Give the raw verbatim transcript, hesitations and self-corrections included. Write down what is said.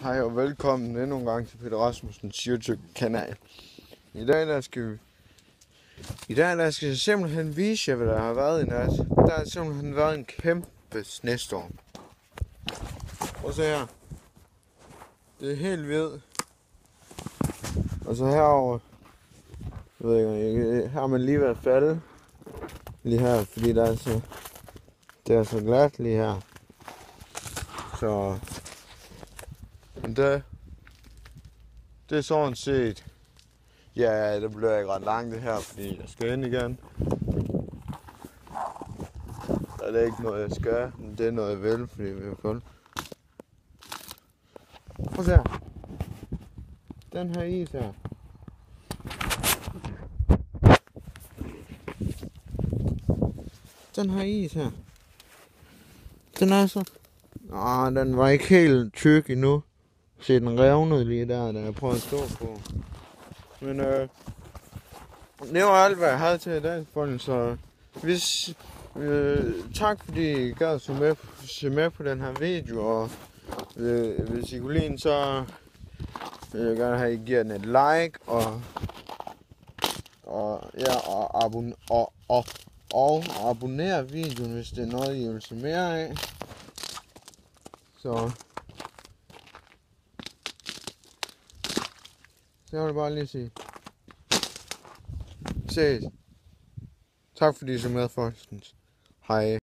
Hej og velkommen endnu en gang til Peter Rasmussens YouTube-kanal. I dag der skal vi... I dag der skal jeg simpelthen vise jer, hvad der har været i nat. Der har simpelthen været en kæmpe snestorm. Og så her. Det er helt vildt. Og så herovre... Jeg ved ikke, her har man lige været faldet. Lige her, fordi der er så... Det er så glat lige her. Så... Men det... Det er sådan set... Ja, det bliver ikke ret langt det her, fordi jeg skal ind igen. Der er det ikke noget, jeg skal, men det er noget, jeg vil, fordi vi er kun. Prøv at se her. Den her is her. Den her is her. Den er så... Ah, den var ikke helt tyk endnu. Se, den revnede lige der, da jeg prøvede at stå på. Men øh, det var alt, hvad jeg havde til i dag, folkens. Så hvis, øh, tak fordi I gad at se med, se med på den her video. Og øh, hvis I kunne lide den, så vil jeg gerne have, at I giver den et like. Og, og, ja, og, abon, og, og, og abonnere videoen, hvis det er noget, I vil se mere af. Så... Så jeg vil bare lige sige. Ses. Tak fordi I så med, folkens. Hej.